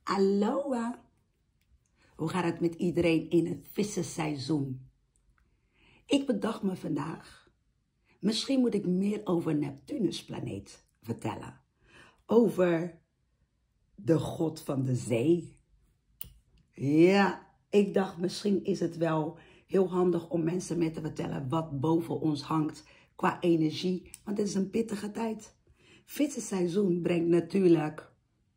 Aloha! Hoe gaat het met iedereen in het vissenseizoen? Ik bedacht me vandaag, misschien moet ik meer over Neptunusplaneet vertellen. Over de god van de zee. Ja, ik dacht misschien is het wel heel handig om mensen mee te vertellen wat boven ons hangt qua energie. Want het is een pittige tijd. Vissenseizoen brengt natuurlijk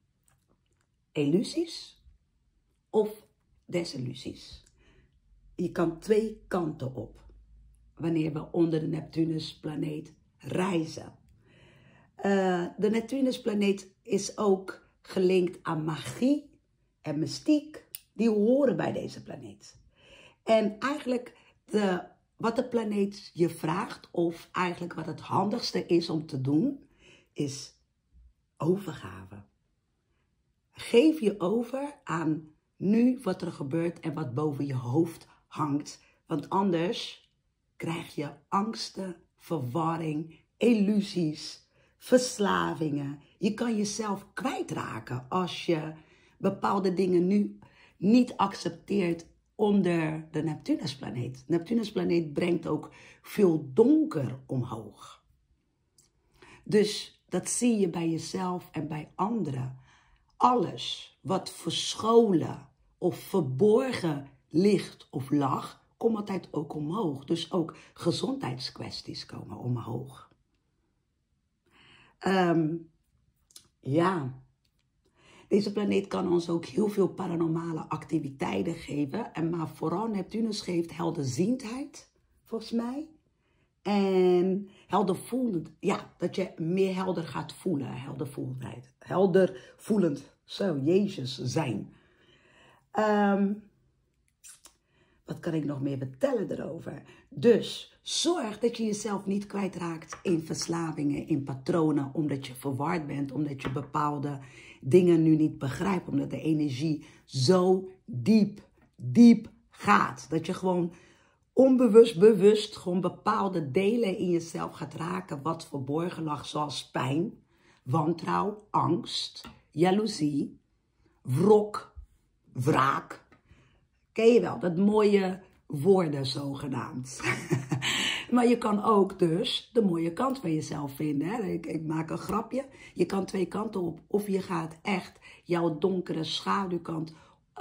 illusies of desillusies. Je kan twee kanten op wanneer we onder de Neptunusplaneet reizen. De Neptunusplaneet is ook gelinkt aan magie en mystiek. Die horen bij deze planeet. En eigenlijk wat de planeet je vraagt, of eigenlijk wat het handigste is om te doen, is overgave. Geef je over aan nu wat er gebeurt en wat boven je hoofd hangt. Want anders krijg je angsten, verwarring, illusies, verslavingen. Je kan jezelf kwijtraken als je bepaalde dingen nu niet accepteert onder de Neptunusplaneet. Neptunusplaneet brengt ook veel donker omhoog. Dus dat zie je bij jezelf en bij anderen. Alles wat verscholen of verborgen ligt of lag, komt altijd ook omhoog. Dus ook gezondheidskwesties komen omhoog. Deze planeet kan ons ook heel veel paranormale activiteiten geven. Maar vooral Neptunus geeft helderziendheid, volgens mij. En heldervoelend, ja, dat je meer helder gaat voelen. Heldervoelend, zo, Jezus zijn. Wat kan ik nog meer vertellen erover? Dus zorg dat je jezelf niet kwijtraakt in verslavingen, in patronen, omdat je verward bent, omdat je bepaalde dingen nu niet begrijpt, omdat de energie zo diep gaat. Dat je gewoon bewust gewoon bepaalde delen in jezelf gaat raken wat verborgen lag, zoals pijn, wantrouw, angst, jaloezie, wrok, wraak. Ken je wel, dat mooie woorden zogenaamd. Maar je kan ook dus de mooie kant van jezelf vinden. Hè? Ik maak een grapje. Je kan twee kanten op. Of je gaat echt jouw donkere schaduwkant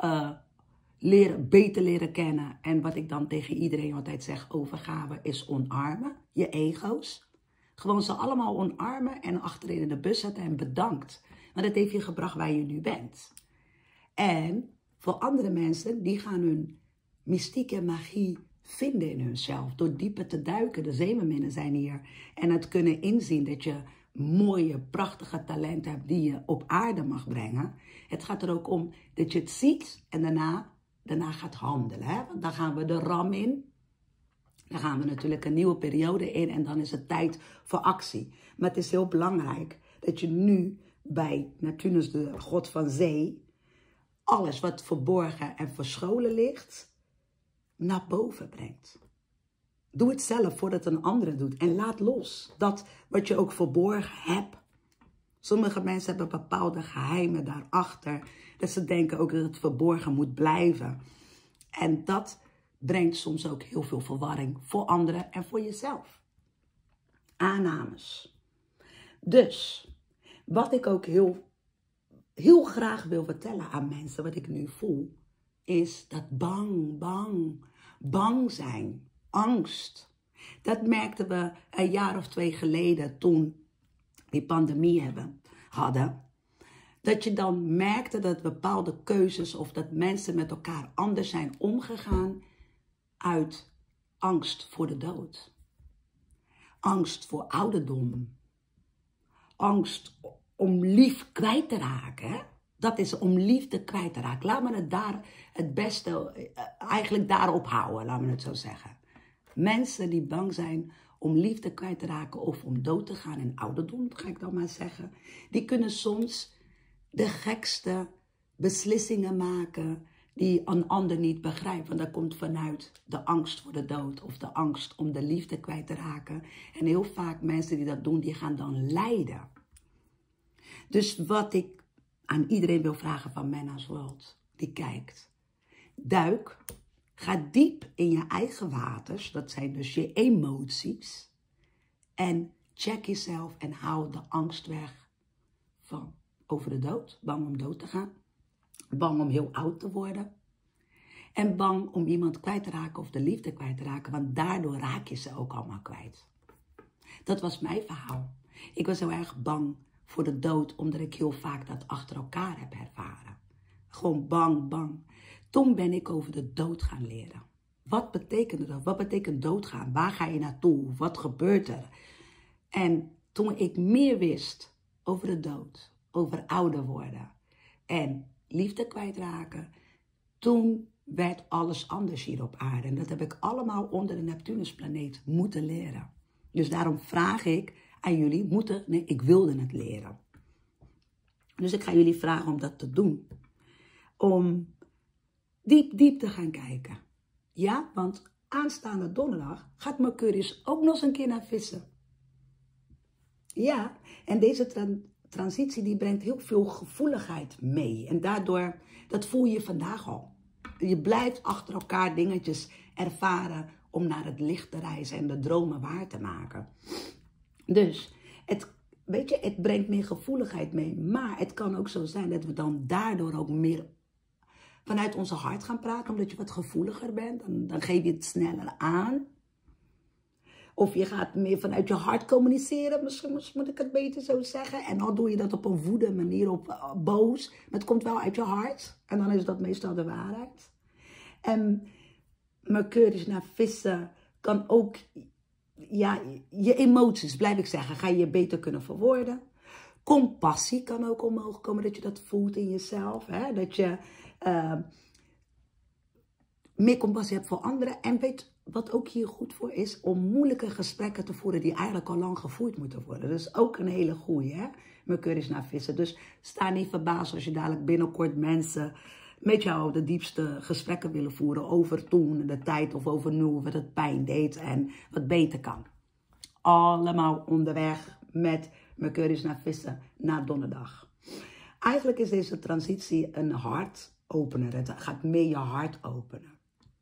beter leren kennen. En wat ik dan tegen iedereen altijd zeg, overgave is omarmen. Je ego's. Gewoon ze allemaal omarmen en achterin in de bus zetten en bedankt. Want dat heeft je gebracht waar je nu bent. En voor andere mensen, die gaan hun mystiek en magie vinden in hunzelf. Door dieper te duiken, de zeemerminnen zijn hier. En het kunnen inzien dat je mooie, prachtige talenten hebt die je op aarde mag brengen. Het gaat er ook om dat je het ziet en daarna gaat handelen. Hè? Want dan gaan we de ram in. Dan gaan we natuurlijk een nieuwe periode in en dan is het tijd voor actie. Maar het is heel belangrijk dat je nu bij Neptunus, de god van zee, alles wat verborgen en verscholen ligt, naar boven brengt. Doe het zelf voordat een andere doet. En laat los dat wat je ook verborgen hebt. Sommige mensen hebben bepaalde geheimen daarachter. Dat ze denken ook dat het verborgen moet blijven. En dat brengt soms ook heel veel verwarring voor anderen en voor jezelf. Aannames. Dus, wat ik ook heel graag wil vertellen aan mensen, wat ik nu voel, is dat bang zijn, angst. Dat merkten we een jaar of 2 geleden toen die pandemie hadden. Dat je dan merkte dat bepaalde keuzes of dat mensen met elkaar anders zijn omgegaan uit angst voor de dood. Angst voor ouderdom. Angst om lief kwijt te raken. Hè? Dat is om liefde kwijt te raken. Laat me het daar het beste eigenlijk daarop houden, laat me het zo zeggen. Mensen die bang zijn om liefde kwijt te raken of om dood te gaan in ouderdom, ga ik dan maar zeggen. Die kunnen soms de gekste beslissingen maken die een ander niet begrijpt. Want dat komt vanuit de angst voor de dood of de angst om de liefde kwijt te raken. En heel vaak mensen die dat doen, die gaan dan lijden. Dus wat ik aan iedereen wil vragen van Menna's World die kijkt. Duik, ga diep in je eigen waters, dat zijn dus je emoties. En check jezelf en hou de angst weg van over de dood, bang om dood te gaan, bang om heel oud te worden. En bang om iemand kwijt te raken of de liefde kwijt te raken, want daardoor raak je ze ook allemaal kwijt. Dat was mijn verhaal. Ik was heel erg bang voor de dood, omdat ik heel vaak dat achter elkaar heb ervaren. Gewoon bang. Toen ben ik over de dood gaan leren. Wat betekent dat? Wat betekent doodgaan? Waar ga je naartoe? Wat gebeurt er? En toen ik meer wist over de dood, over ouder worden en liefde kwijtraken, toen werd alles anders hier op aarde. En dat heb ik allemaal onder de Neptunusplaneet moeten leren. Dus daarom vraag ik aan jullie, ik wilde het leren. Dus ik ga jullie vragen om dat te doen. Om diep te gaan kijken. Ja, want aanstaande donderdag gaat Mercurius ook nog eens een keer naar vissen. Ja, en deze transitie die brengt heel veel gevoeligheid mee. En daardoor, dat voel je vandaag al. Je blijft achter elkaar dingetjes ervaren om naar het licht te reizen en de dromen waar te maken. Dus, het brengt meer gevoeligheid mee. Maar het kan ook zo zijn dat we dan daardoor ook meer vanuit onze hart gaan praten. Omdat je wat gevoeliger bent. Dan geef je het sneller aan. Of je gaat meer vanuit je hart communiceren. Misschien moet ik het beter zo zeggen. En dan doe je dat op een woede manier, op boos. Maar het komt wel uit je hart. En dan is dat meestal de waarheid. En Mercurius naar vissen kan ook, ja, je emoties, blijf ik zeggen, ga je beter kunnen verwoorden. Compassie kan ook omhoog komen, dat je dat voelt in jezelf. Hè? Dat je meer compassie hebt voor anderen. En weet wat ook hier goed voor is, om moeilijke gesprekken te voeren die eigenlijk al lang gevoerd moeten worden. Dat is ook een hele goeie, hè? Mercurius naar vissen. Dus sta niet verbaasd als je dadelijk binnenkort mensen met jou de diepste gesprekken willen voeren over toen, de tijd of over nu, wat het pijn deed en wat beter kan. Allemaal onderweg met Mercurius naar vissen na donderdag. Eigenlijk is deze transitie een hartopener. Het gaat meer je hart openen.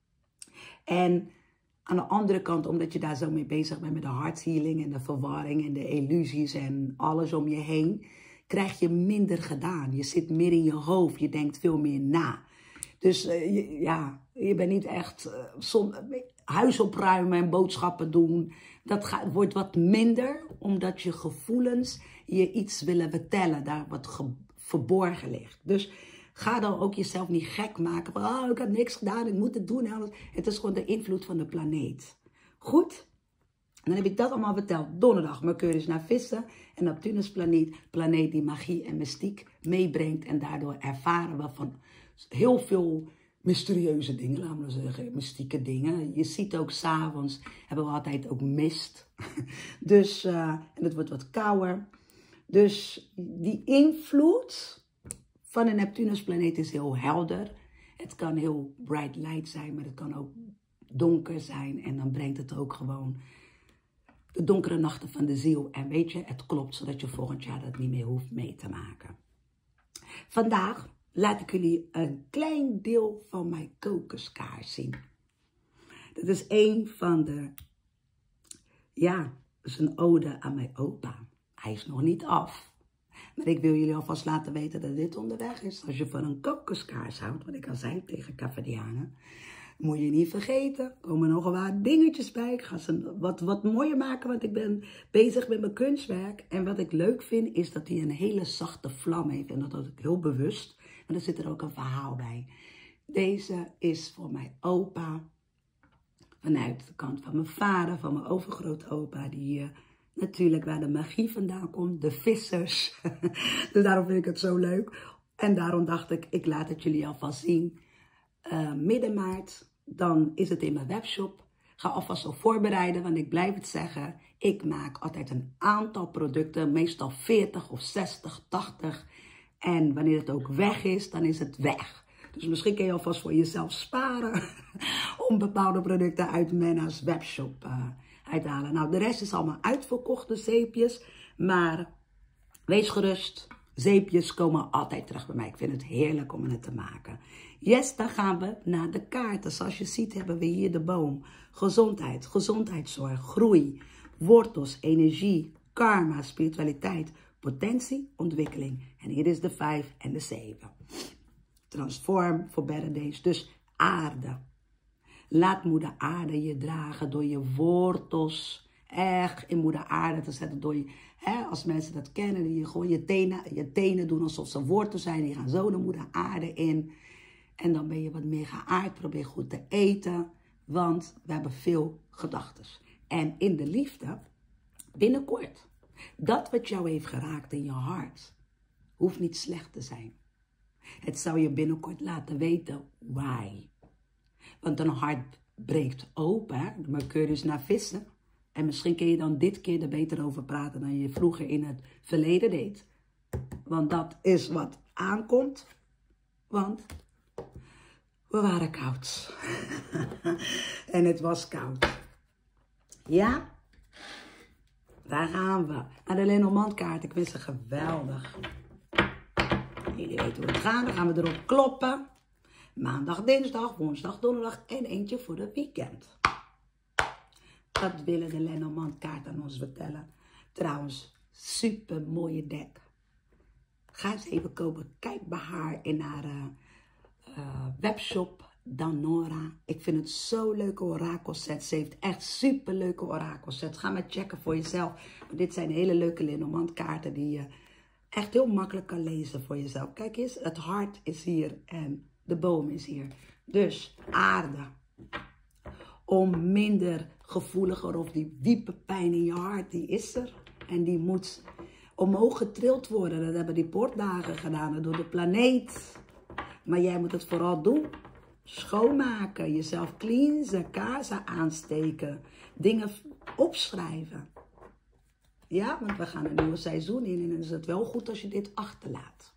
En aan de andere kant, omdat je daar zo mee bezig bent met de harthealing en de verwarring en de illusies en alles om je heen, krijg je minder gedaan. Je zit meer in je hoofd, je denkt veel meer na. Dus je bent niet echt huis opruimen en boodschappen doen. Dat wordt wat minder, omdat je gevoelens je iets willen vertellen, daar wat verborgen ligt. Dus ga dan ook jezelf niet gek maken van, oh, ik heb niks gedaan, ik moet het doen. Het is gewoon de invloed van de planeet. Goed? En dan heb ik dat allemaal verteld. Donderdag Mercurius naar vissen en Neptunus planeet die magie en mystiek meebrengt. En daardoor ervaren we van heel veel mysterieuze dingen, laten we zeggen, mystieke dingen. Je ziet ook 's avonds hebben we altijd ook mist. Dus, en het wordt wat kouder. Dus die invloed van de Neptunusplaneet is heel helder. Het kan heel bright light zijn, maar het kan ook donker zijn. En dan brengt het ook gewoon de donkere nachten van de ziel. En weet je, het klopt, zodat je volgend jaar dat niet meer hoeft mee te maken. Vandaag laat ik jullie een klein deel van mijn kokoskaars zien. Dat is een van de, ja, dat is een ode aan mijn opa. Hij is nog niet af. Maar ik wil jullie alvast laten weten dat dit onderweg is. Als je van een kokoskaars houdt, wat ik al zei tegen Cafedianen, moet je niet vergeten. Er komen nog wat dingetjes bij. Ik ga ze wat mooier maken, want ik ben bezig met mijn kunstwerk. En wat ik leuk vind, is dat hij een hele zachte vlam heeft. En dat doe ik heel bewust. Maar er zit er ook een verhaal bij. Deze is voor mijn opa. Vanuit de kant van mijn vader, van mijn overgrootopa. Die natuurlijk waar de magie vandaan komt. De vissers. Dus daarom vind ik het zo leuk. En daarom dacht ik laat het jullie alvast zien. Midden maart, dan is het in mijn webshop. Ga alvast zo voorbereiden, want ik blijf het zeggen. Ik maak altijd een aantal producten, meestal 40 of 60, 80. En wanneer het ook weg is, dan is het weg. Dus misschien kun je alvast voor jezelf sparen om bepaalde producten uit Menna's webshop uit te halen. Nou, de rest is allemaal uitverkochte zeepjes, maar wees gerust. Zeepjes komen altijd terug bij mij. Ik vind het heerlijk om het te maken. Yes, dan gaan we naar de kaarten. Zoals je ziet hebben we hier de boom. Gezondheid, gezondheidszorg, groei, wortels, energie, karma, spiritualiteit, potentie, ontwikkeling. En hier is de 5 en de 7. Transform voor better days. Dus aarde. Laat moeder aarde je dragen door je wortels. Echt in moeder aarde te zetten door je... als mensen dat kennen, die je gewoon je tenen doen alsof ze wortels zijn. Die gaan zo de moeder aarde in. En dan ben je wat meer geaard. Probeer goed te eten. Want we hebben veel gedachten. En in de liefde, binnenkort, dat wat jou heeft geraakt in je hart, hoeft niet slecht te zijn. Het zou je binnenkort laten weten why. Want een hart breekt open. Hè? De Mercurius naar vissen. En misschien kun je dan dit keer er beter over praten dan je vroeger in het verleden deed. Want dat is wat aankomt. Want we waren koud. En het was koud. Ja? Daar gaan we. Naar de Lenormand-kaart. Ik vind ze geweldig. Jullie weten hoe het gaat. Dan gaan we erop kloppen. Maandag, dinsdag, woensdag, donderdag en eentje voor het weekend. Dat willen de Lenormand-kaart aan ons vertellen. Trouwens, super mooie deck. Ga eens even kopen. Kijk bij haar in haar webshop Danora. Ik vind het zo'n leuke orakelset. Ze heeft echt super leuke orakelsets. Ga maar checken voor jezelf. Maar dit zijn hele leuke Lenormand-kaarten die je echt heel makkelijk kan lezen voor jezelf. Kijk eens, het hart is hier en de boom is hier. Dus aarde. Om minder gevoeliger of die diepe pijn in je hart, die is er. En die moet omhoog getrild worden. Dat hebben die poortdagen gedaan door de planeet. Maar jij moet het vooral doen. Schoonmaken, jezelf cleansen, kaarsen aansteken. Dingen opschrijven. Ja, want we gaan een nieuwe seizoen in en dan is het wel goed als je dit achterlaat.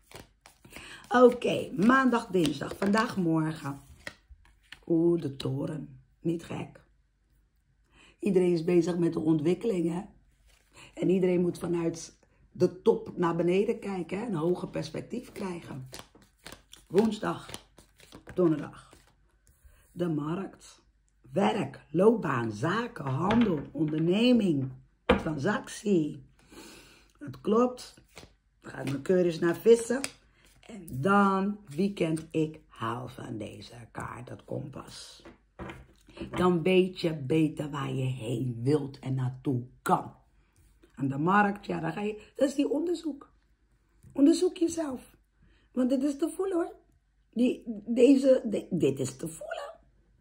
Oké, maandag, dinsdag, vandaag, morgen. Oeh, de toren. Niet gek. Iedereen is bezig met de ontwikkeling, hè. En iedereen moet vanuit de top naar beneden kijken, hè. Een hoger perspectief krijgen. Woensdag, donderdag. De markt. Werk, loopbaan, zaken, handel, onderneming, transactie. Dat klopt. Dan gaat Mercurius naar vissen. En dan weekend, ik hou van deze kaart, dat kompas. Dan weet je beter waar je heen wilt en naartoe kan. Aan de markt, ja, dan ga je, dat is die onderzoek. Onderzoek jezelf. Want dit is te voelen hoor. Dit is te voelen.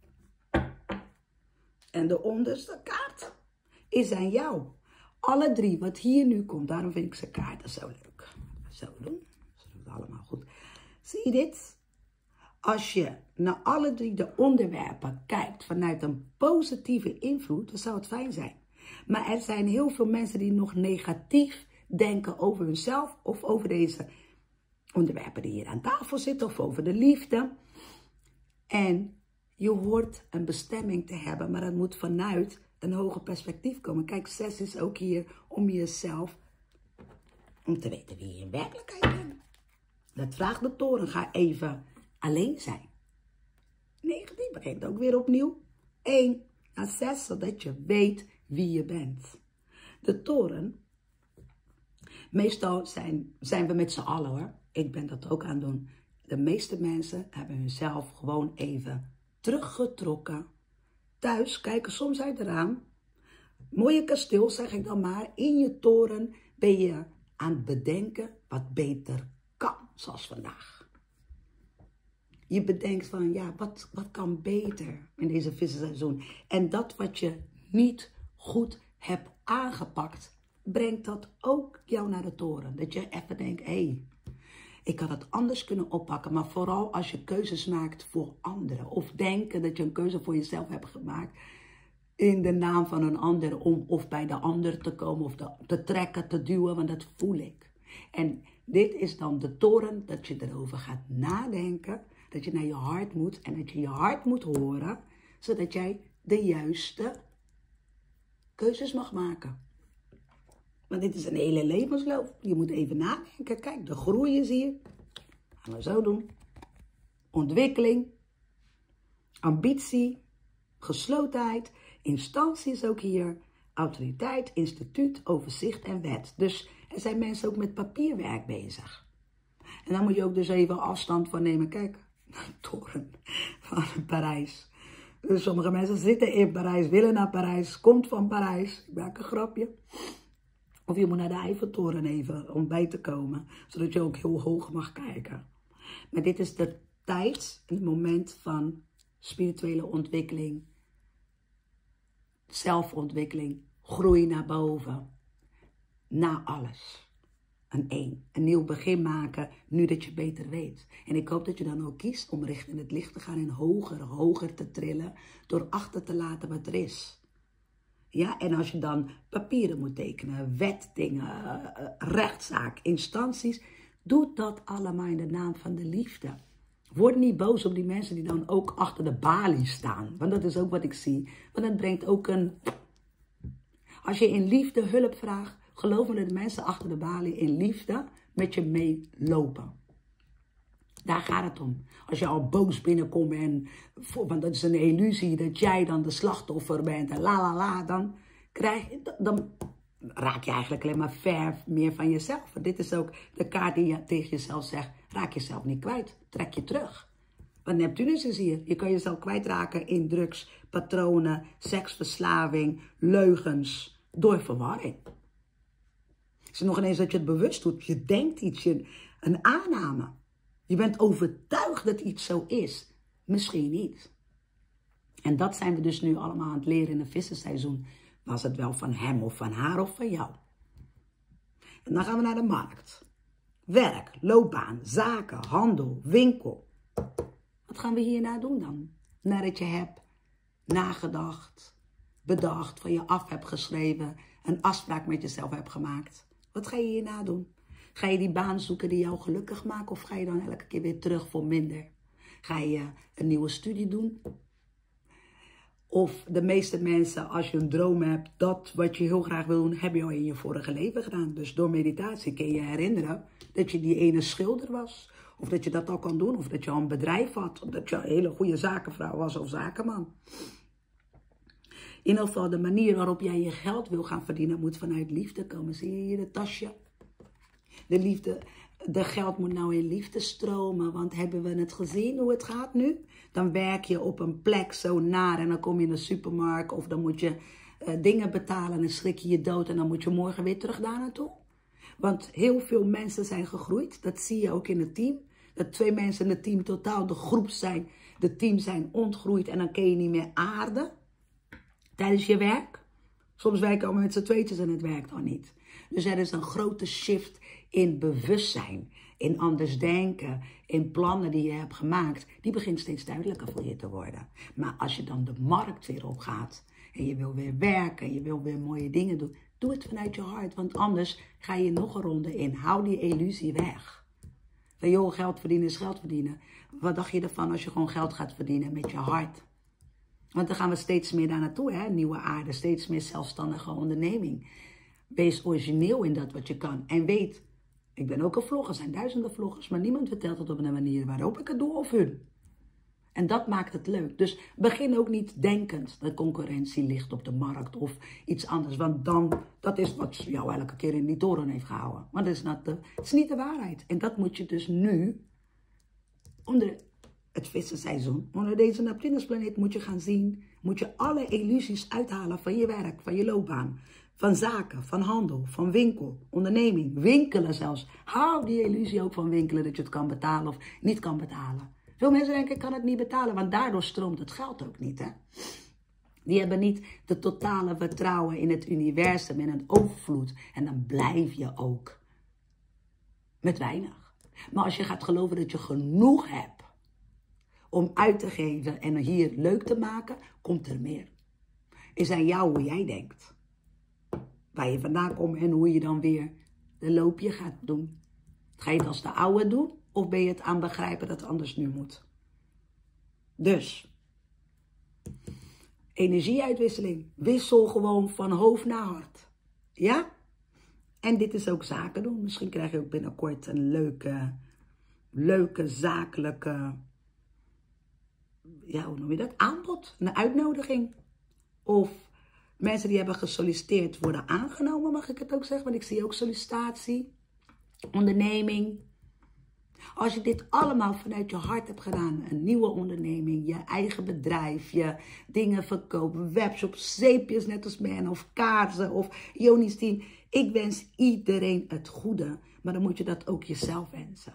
En de onderste kaart is aan jou. Alle drie, wat hier nu komt, daarom vind ik ze kaarten zo leuk. Zo doen. Ze doen het allemaal goed. Zie je dit? Als je naar alle drie de onderwerpen kijkt vanuit een positieve invloed, dan zou het fijn zijn. Maar er zijn heel veel mensen die nog negatief denken over hunzelf of over deze onderwerpen die hier aan tafel zitten of over de liefde. En je hoort een bestemming te hebben, maar dat moet vanuit een hoger perspectief komen. Kijk, 6 is ook hier om jezelf, om te weten wie je in werkelijkheid bent. Dat vraagt de toren. Ga even alleen zijn. 19 begint ook weer opnieuw. 1 naar 6, zodat je weet wie je bent. De toren, meestal zijn we met z'n allen hoor. Ik ben dat ook aan het doen. De meeste mensen hebben hunzelf gewoon even teruggetrokken. Thuis kijken soms uit het raam. Mooie kasteel, zeg ik dan maar. In je toren ben je aan het bedenken wat beter kan, zoals vandaag. Je bedenkt van, ja, wat kan beter in deze vissenseizoen? En dat wat je niet goed hebt aangepakt, brengt dat ook jou naar de toren. Dat je even denkt, hé, ik had het anders kunnen oppakken. Maar vooral als je keuzes maakt voor anderen. Of denken dat je een keuze voor jezelf hebt gemaakt in de naam van een ander. Om of bij de ander te komen of te trekken, te duwen. Want dat voel ik. En dit is dan de toren dat je erover gaat nadenken. Dat je naar je hart moet en dat je je hart moet horen. Zodat jij de juiste keuzes mag maken. Want dit is een hele levensloop. Je moet even nadenken. Kijk, de groei is hier. Gaan we zo doen. Ontwikkeling. Ambitie. Geslotenheid. Instantie is ook hier. Autoriteit, instituut, overzicht en wet. Dus er zijn mensen ook met papierwerk bezig. En dan moet je ook dus even afstand van nemen. Kijk, de toren van Parijs. Dus sommige mensen zitten in Parijs, willen naar Parijs, komt van Parijs. Ik maak een grapje. Of je moet naar de Eiffeltoren even om bij te komen. Zodat je ook heel hoog mag kijken. Maar dit is de tijd, het moment van spirituele ontwikkeling. Zelfontwikkeling. Groei naar boven. Na alles. Een nieuw begin maken, nu dat je beter weet. En ik hoop dat je dan ook kiest om richting het licht te gaan en hoger te trillen, door achter te laten wat er is. Ja, en als je dan papieren moet tekenen, wetdingen, rechtszaak, instanties, doe dat allemaal in de naam van de liefde. Word niet boos op die mensen die dan ook achter de balie staan, want dat is ook wat ik zie. Want dat brengt ook een... Als je in liefde hulp vraagt, geloof me dat de mensen achter de balie in liefde met je meelopen. Daar gaat het om. Als je al boos binnenkomt want dat is een illusie dat jij dan de slachtoffer bent en dan raak je eigenlijk alleen maar ver meer van jezelf. Dit is ook de kaart die je tegen jezelf zegt, raak jezelf niet kwijt, trek je terug. Want Neptunus is hier. Je kan jezelf kwijtraken in drugs, patronen, seksverslaving, leugens, door verwarring. Het is nog ineens dat je het bewust doet. Je denkt iets, een aanname. Je bent overtuigd dat iets zo is. Misschien niet. En dat zijn we dus nu allemaal aan het leren in het vissenseizoen. Was het wel van hem of van haar of van jou? En dan gaan we naar de markt. Werk, loopbaan, zaken, handel, winkel. Wat gaan we hierna doen dan? Nadat je hebt nagedacht, bedacht, van je af hebt geschreven, een afspraak met jezelf hebt gemaakt. Wat ga je hierna doen? Ga je die baan zoeken die jou gelukkig maakt of ga je dan elke keer weer terug voor minder? Ga je een nieuwe studie doen? Of de meeste mensen, als je een droom hebt, dat wat je heel graag wil doen, heb je al in je vorige leven gedaan. Dus door meditatie kun je herinneren dat je die ene schilder was. Of dat je dat al kan doen, of dat je al een bedrijf had, of dat je een hele goede zakenvrouw was of zakenman. In ieder geval de manier waarop jij je geld wil gaan verdienen moet vanuit liefde komen. Zie je hier de tasje? De geld moet nou in liefde stromen, want hebben we het gezien hoe het gaat nu? Dan werk je op een plek zo naar en dan kom je in de supermarkt of dan moet je dingen betalen en dan schrik je je dood en dan moet je morgen weer terug daar naartoe. Want heel veel mensen zijn gegroeid, dat zie je ook in het team. Dat 2 mensen in het team totaal de groep zijn, de team zijn ontgroeid en dan kun je niet meer aarden tijdens je werk. Soms werken we allemaal met z'n tweetjes en het werkt dan niet. Dus er is een grote shift in bewustzijn, in anders denken, in plannen die je hebt gemaakt. Die begint steeds duidelijker voor je te worden. Maar als je dan de markt weer op gaat en je wil weer werken en je wil weer mooie dingen doen, doe het vanuit je hart. Want anders ga je nog een ronde in. Hou die illusie weg. Van joh, geld verdienen is geld verdienen. Wat dacht je ervan als je gewoon geld gaat verdienen met je hart? Want dan gaan we steeds meer daar naartoe, hè? Nieuwe aarde, steeds meer zelfstandige onderneming. Wees origineel in dat wat je kan. En weet, ik ben ook een vlogger, er zijn duizenden vloggers, maar niemand vertelt het op een manier waarop ik het doe of hun. En dat maakt het leuk. Dus begin ook niet denkend dat concurrentie ligt op de markt of iets anders. Want dan, dat is wat jou elke keer in die toren heeft gehouden. Want het is niet de waarheid. En dat moet je dus nu, onder het vissenseizoen, onder deze Neptunusplaneet moet je gaan zien. Moet je alle illusies uithalen van je werk, van je loopbaan. Van zaken, van handel, van winkel, onderneming, winkelen zelfs. Hou die illusie ook van winkelen dat je het kan betalen of niet kan betalen. Veel mensen denken, ik kan het niet betalen, want daardoor stroomt het geld ook niet. Hè? Die hebben niet de totale vertrouwen in het universum, in een overvloed. En dan blijf je ook met weinig. Maar als je gaat geloven dat je genoeg hebt om uit te geven en hier leuk te maken, komt er meer. Is aan jou hoe jij denkt. Waar je vandaan komt en hoe je dan weer de loopje gaat doen. Ga je het als de oude doen? Of ben je het aan begrijpen dat het anders nu moet? Dus, energieuitwisseling. Wissel gewoon van hoofd naar hart. Ja? En dit is ook zaken doen. Misschien krijg je ook binnenkort een leuke zakelijke, ja, hoe noem je dat? Aanbod, een uitnodiging. Of mensen die hebben gesolliciteerd worden aangenomen, mag ik het ook zeggen. Want ik zie ook sollicitatie, onderneming. Als je dit allemaal vanuit je hart hebt gedaan, een nieuwe onderneming, je eigen bedrijf, je dingen verkopen, webshops, zeepjes net als mij, of kaarsen of Joni's team. Ik wens iedereen het goede, maar dan moet je dat ook jezelf wensen.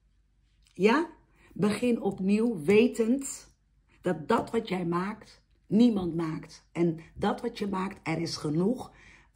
Ja? Begin opnieuw wetend dat dat wat jij maakt, niemand maakt. En dat wat je maakt, er is genoeg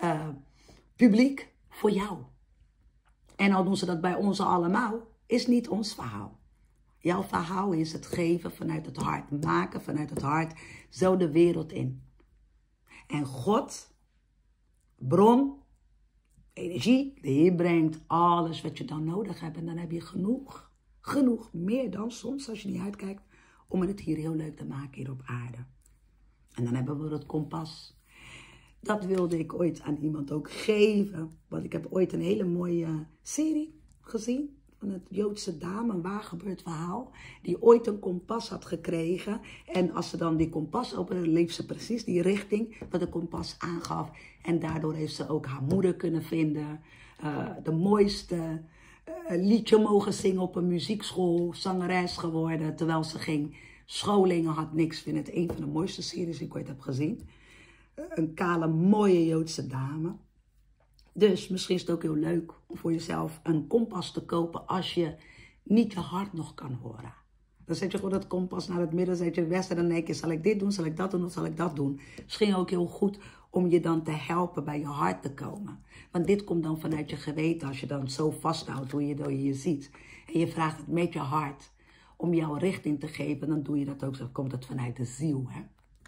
publiek voor jou. En al doen ze dat bij ons allemaal, is niet ons verhaal. Jouw verhaal is het geven vanuit het hart, maken vanuit het hart, zo de wereld in. En God, bron, energie, de Heer brengt alles wat je dan nodig hebt. En dan heb je genoeg, meer dan soms als je niet uitkijkt, om het hier heel leuk te maken hier op aarde. En dan hebben we het kompas. Dat wilde ik ooit aan iemand ook geven. Want ik heb ooit een hele mooie serie gezien. Van een Joodse dame, een waar gebeurd verhaal. Die ooit een kompas had gekregen. En als ze dan die kompas opende, liep ze precies die richting wat de kompas aangaf. En daardoor heeft ze ook haar moeder kunnen vinden. De mooiste liedje mogen zingen op een muziekschool. Zangeres geworden terwijl ze ging. Scholingen had niks. Ik vind het een van de mooiste series die ik ooit heb gezien. Een kale, mooie Joodse dame. Dus misschien is het ook heel leuk om voor jezelf een kompas te kopen als je niet je hart nog kan horen. Dan zet je gewoon dat kompas naar het midden, zet je het westen en dan denk je, zal ik dit doen, zal ik dat doen of zal ik dat doen? Misschien ook heel goed om je dan te helpen bij je hart te komen. Want dit komt dan vanuit je geweten als je dan zo vasthoudt hoe je je ziet. En je vraagt het met je hart om jouw richting te geven, dan doe je dat ook, zo komt het vanuit de ziel, hè.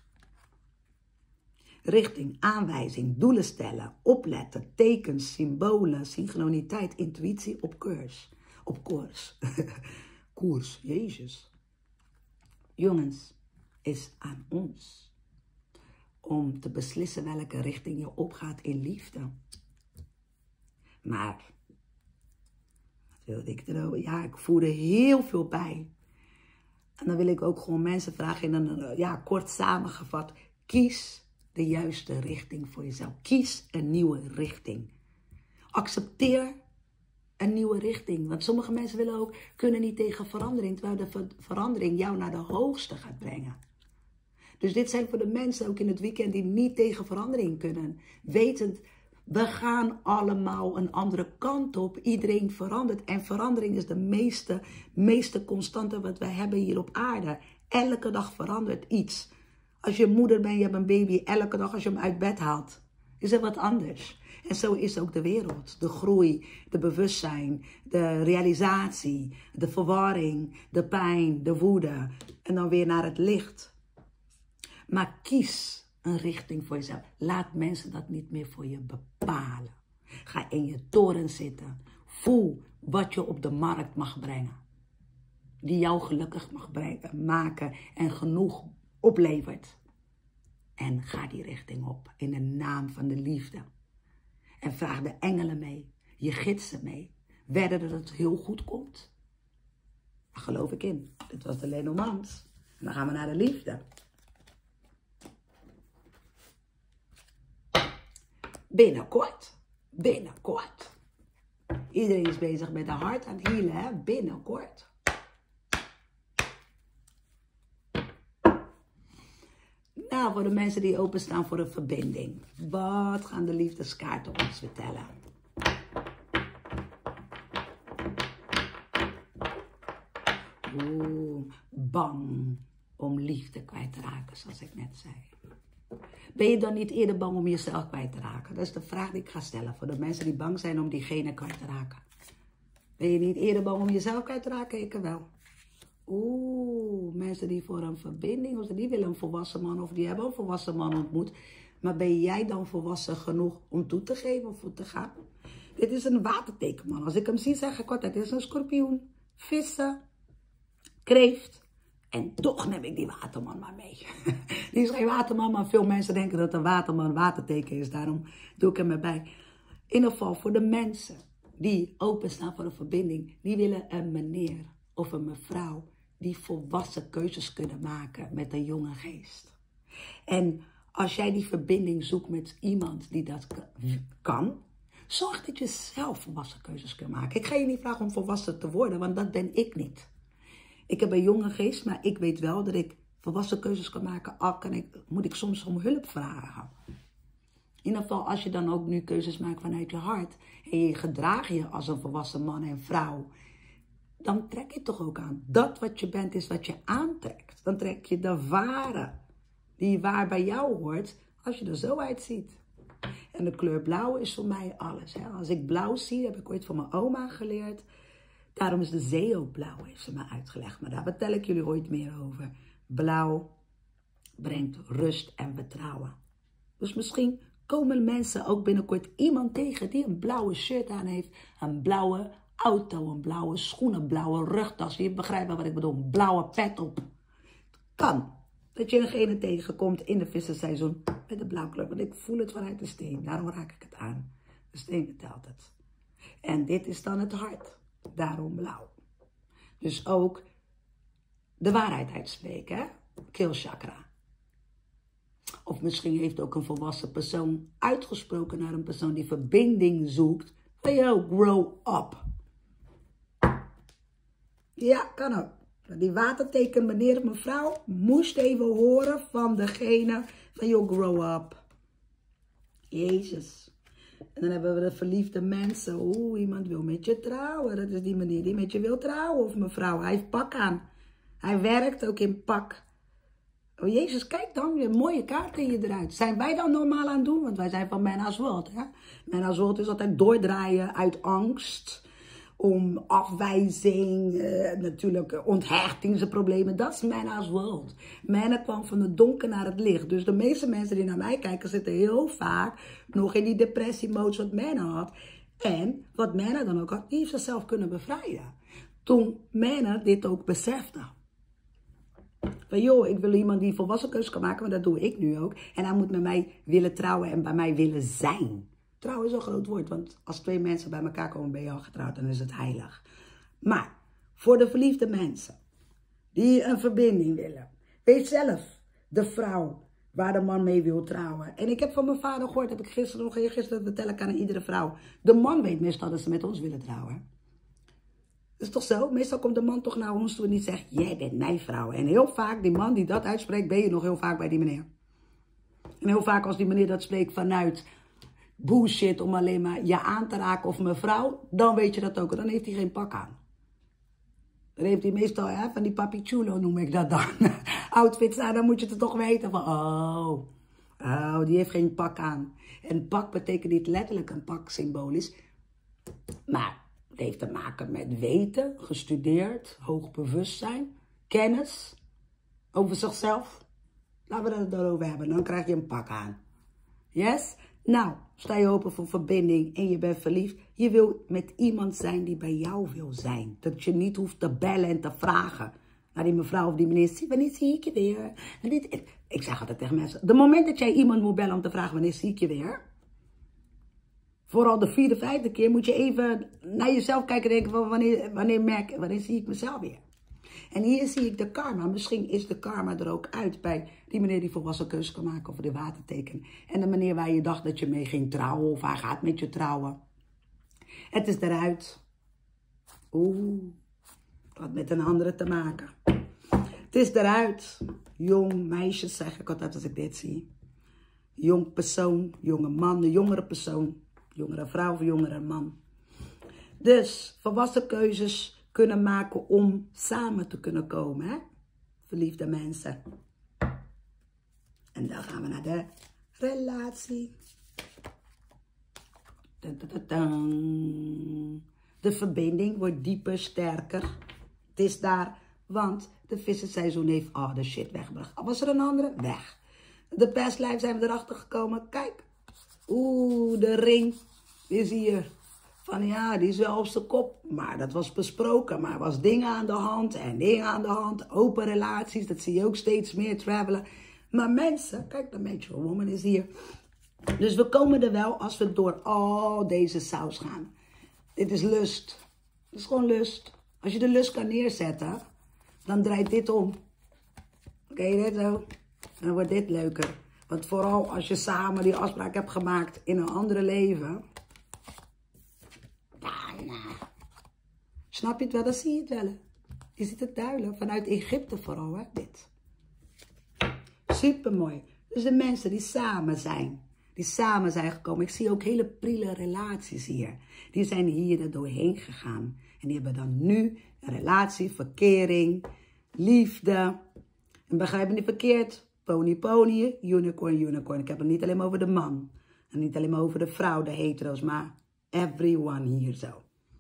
Richting, aanwijzing, doelen stellen, opletten, tekens, symbolen, synchroniteit, intuïtie op koers. Op koers. Koers, Jezus. Jongens, is aan ons om te beslissen welke richting je opgaat in liefde. Maar, wat wilde ik er? Ja, ik voerde heel veel bij. En dan wil ik ook gewoon mensen vragen in een, kort samengevat, kies de juiste richting voor jezelf. Kies een nieuwe richting. Accepteer een nieuwe richting. Want sommige mensen kunnen niet tegen verandering, terwijl de verandering jou naar de hoogste gaat brengen. Dus dit zijn voor de mensen ook in het weekend die niet tegen verandering kunnen. Wetend, we gaan allemaal een andere kant op. Iedereen verandert. En verandering is de meeste constante wat wij hebben hier op aarde. Elke dag verandert iets. Als je moeder bent, je hebt een baby, elke dag als je hem uit bed haalt, is er wat anders. En zo is ook de wereld. De groei, de bewustzijn, de realisatie, de verwarring, de pijn, de woede. En dan weer naar het licht. Maar kies een richting voor jezelf. Laat mensen dat niet meer voor je bepalen. Ga in je toren zitten. Voel wat je op de markt mag brengen. Die jou gelukkig mag maken en genoeg oplevert. En ga die richting op in de naam van de liefde. En vraag de engelen mee, je gidsen mee. Wedden dat het heel goed komt. Daar geloof ik in. Dit was de Lenormand. En dan gaan we naar de liefde. Binnenkort. Iedereen is bezig met de hart aan het healen, hè? Binnenkort. Nou, voor de mensen die openstaan voor een verbinding. Wat gaan de liefdeskaarten ons vertellen? Bang om liefde kwijt te raken, zoals ik net zei. Ben je dan niet eerder bang om jezelf kwijt te raken? Dat is de vraag die ik ga stellen voor de mensen die bang zijn om diegene kwijt te raken. Ben je niet eerder bang om jezelf kwijt te raken? Ik wel. Mensen die voor een verbinding, of die willen een volwassen man, of die hebben een volwassen man ontmoet. Maar ben jij dan volwassen genoeg om toe te geven of te gaan? Dit is een waterteken, man. Als ik hem zie, zeg ik altijd, dit is een schorpioen, vissen, kreeft. En toch neem ik die waterman maar mee. Die is geen waterman, maar veel mensen denken dat een waterman een waterteken is. Daarom doe ik hem erbij. In ieder geval voor de mensen die openstaan voor een verbinding. Die willen een meneer of een mevrouw die volwassen keuzes kunnen maken met een jonge geest. En als jij die verbinding zoekt met iemand die dat kan, zorg dat je zelf volwassen keuzes kunt maken. Ik ga je niet vragen om volwassen te worden, want dat ben ik niet. Ik heb een jonge geest, maar ik weet wel dat ik volwassen keuzes kan maken. Al moet ik soms om hulp vragen. In ieder geval, als je dan ook nu keuzes maakt vanuit je hart en je gedraagt je als een volwassen man en vrouw, dan trek je toch ook aan. Dat wat je bent is wat je aantrekt. Dan trek je de ware, die waar bij jou hoort, als je er zo uitziet. En de kleur blauw is voor mij alles. Hè. Als ik blauw zie, heb ik ooit van mijn oma geleerd. Daarom is de zee ook blauw, heeft ze me uitgelegd. Maar daar vertel ik jullie ooit meer over. Blauw brengt rust en vertrouwen. Dus misschien komen mensen ook binnenkort iemand tegen die een blauwe shirt aan heeft. Een blauwe auto, een blauwe schoenen, een blauwe rugtas. Je begrijpt wel wat ik bedoel. Een blauwe pet op. Het kan. Dat je degene tegenkomt in de vissenseizoen met een blauwe kleur. Want ik voel het vanuit de steen. Daarom raak ik het aan. De steen vertelt het. En dit is dan het hart. Daarom blauw. Dus ook de waarheid uitspreken. Hè? Keelchakra. Of misschien heeft ook een volwassen persoon uitgesproken naar een persoon die verbinding zoekt. Van yo, grow up. Ja, kan ook. Die waterteken, meneer of mevrouw, moest even horen van degene van yo, grow up. Jezus. En dan hebben we de verliefde mensen. Oeh, iemand wil met je trouwen. Dat is die meneer die met je wil trouwen of mevrouw. Hij heeft pak aan. Hij werkt ook in pak. Oh Jezus, kijk dan, een mooie kaart in je eruit. Zijn wij dan normaal aan het doen? Want wij zijn van Manna's World. Hè? Manna's World is altijd doordraaien uit angst. Om afwijzing, natuurlijk onthechtingsproblemen. Dat is Manna's World. Manna kwam van het donker naar het licht. Dus de meeste mensen die naar mij kijken zitten heel vaak nog in die depressiemodus wat Manna had. En wat Manna dan ook had, die heeft zichzelf kunnen bevrijden. Toen Manna dit ook besefte. Van joh, ik wil iemand die volwassen keuzes kan maken, maar dat doe ik nu ook. En hij moet met mij willen trouwen en bij mij willen zijn. Trouwen is een groot woord, want als twee mensen bij elkaar komen ben je al getrouwd, dan is het heilig. Maar voor de verliefde mensen die een verbinding willen, weet zelf de vrouw waar de man mee wil trouwen. En ik heb van mijn vader gehoord, heb ik gisteren vertel ik aan iedere vrouw. De man weet meestal dat ze met ons willen trouwen. Dat is toch zo? Meestal komt de man toch naar ons toe en die zegt, jij bent mijn vrouw. En heel vaak, die man die dat uitspreekt, ben je nog heel vaak bij die meneer. En heel vaak als die meneer dat spreekt vanuit bullshit om alleen maar je aan te raken of mevrouw, dan weet je dat ook. Dan heeft hij geen pak aan. Dan heeft hij meestal, hè, van die papi chulo noem ik dat dan. Outfits aan, dan moet je het toch weten van, oh, die heeft geen pak aan. En pak betekent niet letterlijk een pak symbolisch, maar het heeft te maken met weten, gestudeerd, hoog bewustzijn, kennis over zichzelf. Laten we het erover hebben, dan krijg je een pak aan. Yes? Nou, sta je open voor verbinding en je bent verliefd. Je wil met iemand zijn die bij jou wil zijn. Dat je niet hoeft te bellen en te vragen naar die mevrouw of die meneer. Wanneer zie ik je weer? Ik zeg altijd tegen mensen, de moment dat jij iemand moet bellen om te vragen wanneer zie ik je weer, vooral de 4e, 5e keer moet je even naar jezelf kijken en denken van wanneer zie ik mezelf weer. En hier zie ik de karma. Misschien is de karma er ook uit bij die meneer die volwassen keuzes kan maken over de waterteken. En de meneer waar je dacht dat je mee ging trouwen of hij gaat met je trouwen. Het is eruit. Oeh, wat met een andere te maken. Het is eruit. Jong meisje zeg ik altijd als ik dit zie. Jong persoon, jonge man, de jongere persoon. Jongere vrouw of jongere man. Dus volwassen keuzes kunnen maken om samen te kunnen komen. Hè? Verliefde mensen. En dan gaan we naar de relatie. De verbinding wordt dieper, sterker. Het is daar, want de vissenseizoen heeft de shit weggebracht. Al was er een andere, weg. De past life zijn we erachter gekomen. Kijk. Oeh, de ring is hier. Van ja, die is wel op zijn kop. Maar dat was besproken. Maar er was dingen aan de hand en dingen aan de hand. Open relaties, dat zie je ook steeds meer travelen. Maar mensen, kijk, de Magical Woman is hier. Dus we komen er wel als we door al deze saus gaan. Dit is lust. Het is gewoon lust. Als je de lust kan neerzetten, dan draait dit om. Oké, dit zo. Dan wordt dit leuker. Want vooral als je samen die afspraak hebt gemaakt in een andere leven. Snap je het wel? Dan zie je het wel. Je ziet het duidelijk. Vanuit Egypte vooral, hè, dit. Supermooi. Dus de mensen die samen zijn. Die samen zijn gekomen. Ik zie ook hele prille relaties hier. Die zijn hier er doorheen gegaan. En die hebben dan nu een relatie, verkering, liefde. En begrijp me niet verkeerd. Pony, pony, unicorn, unicorn. Ik heb het niet alleen maar over de man. En niet alleen maar over de vrouw, de hetero's. Maar everyone hier zo.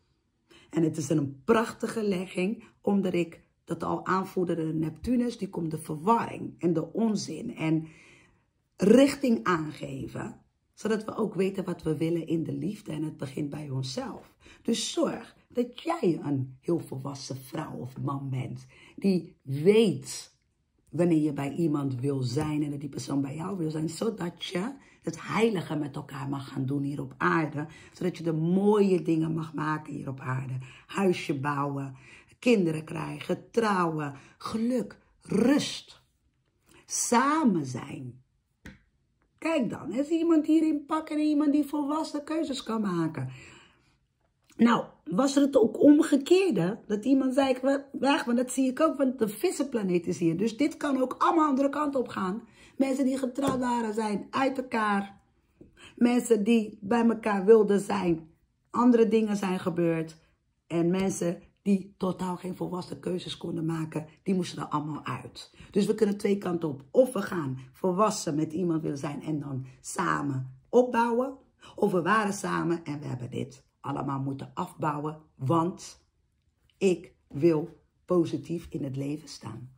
En het is een prachtige legging. Omdat ik dat al aanvoerde. De Neptunus, die komt de verwarring en de onzin. En richting aangeven. Zodat we ook weten wat we willen in de liefde. En het begint bij onszelf. Dus zorg dat jij een heel volwassen vrouw of man bent. Die weet wanneer je bij iemand wil zijn. En dat die persoon bij jou wil zijn. Zodat je het heilige met elkaar mag gaan doen hier op aarde. Zodat je de mooie dingen mag maken hier op aarde. Huisje bouwen. Kinderen krijgen. Trouwen. Geluk. Rust. Samen zijn. Kijk dan, is iemand hierin pakken en iemand die volwassen keuzes kan maken. Nou, was er het ook omgekeerde? Dat iemand zei, ik weg, maar dat zie ik ook, want de vissenplaneet is hier. Dus dit kan ook allemaal andere kant op gaan. Mensen die getrouwd waren zijn uit elkaar. Mensen die bij elkaar wilden zijn. Andere dingen zijn gebeurd. En mensen die totaal geen volwassen keuzes konden maken, die moesten er allemaal uit. Dus we kunnen twee kanten op. Of we gaan volwassen met iemand willen zijn en dan samen opbouwen. Of we waren samen en we hebben dit allemaal moeten afbouwen. Want ik wil positief in het leven staan.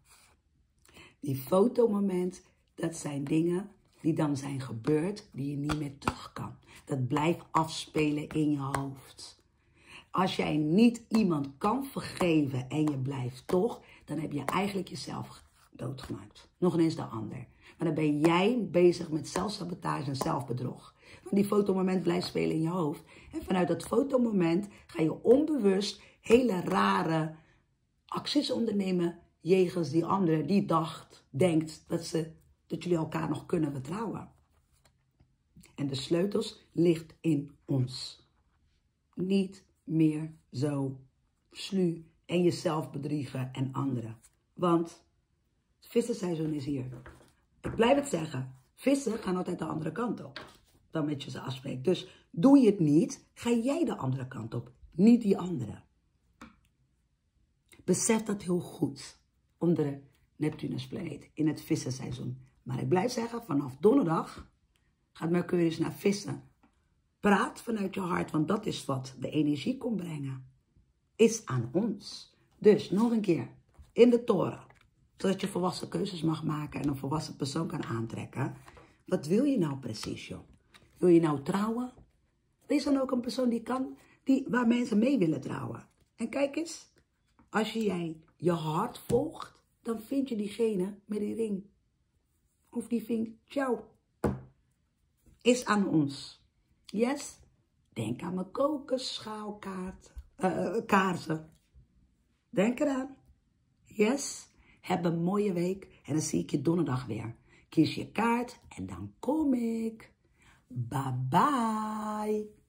Die fotomoment, dat zijn dingen die dan zijn gebeurd, die je niet meer terug kan. Dat blijft afspelen in je hoofd. Als jij niet iemand kan vergeven en je blijft toch, dan heb je eigenlijk jezelf doodgemaakt. Nog ineens de ander. Maar dan ben jij bezig met zelfsabotage en zelfbedrog. Want die fotomoment blijft spelen in je hoofd. En vanuit dat fotomoment ga je onbewust hele rare acties ondernemen jegens die andere die denkt dat jullie elkaar nog kunnen vertrouwen. En de sleutels ligt in ons. Niet meer zo sluw en jezelf bedriegen en anderen. Want het vissenseizoen is hier. Ik blijf het zeggen. Vissen gaan altijd de andere kant op. Dan met je ze afspreekt. Dus doe je het niet, ga jij de andere kant op. Niet die andere. Besef dat heel goed. Onder de Neptunusplaneet in het vissenseizoen. Maar ik blijf zeggen, vanaf donderdag gaat Mercurius naar vissen. Praat vanuit je hart, want dat is wat de energie komt brengen. Is aan ons. Dus nog een keer, in de toren. Zodat je volwassen keuzes mag maken en een volwassen persoon kan aantrekken. Wat wil je nou precies, joh? Wil je nou trouwen? Wees dan ook een persoon waar mensen mee willen trouwen. En kijk eens, als jij je hart volgt, dan vind je diegene met die ring. Of die vink, ciao. Is aan ons. Yes? Denk aan mijn kaarsen. Denk eraan. Yes? Heb een mooie week en dan zie ik je donderdag weer. Kies je kaart en dan kom ik. Bye bye.